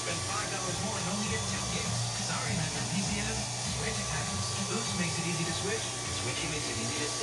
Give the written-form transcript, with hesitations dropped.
Spend $5 more and only get 2 gigs. Sorry, Metro PCS. Switch happens. Boost makes it easy to switch. Switching makes it easy to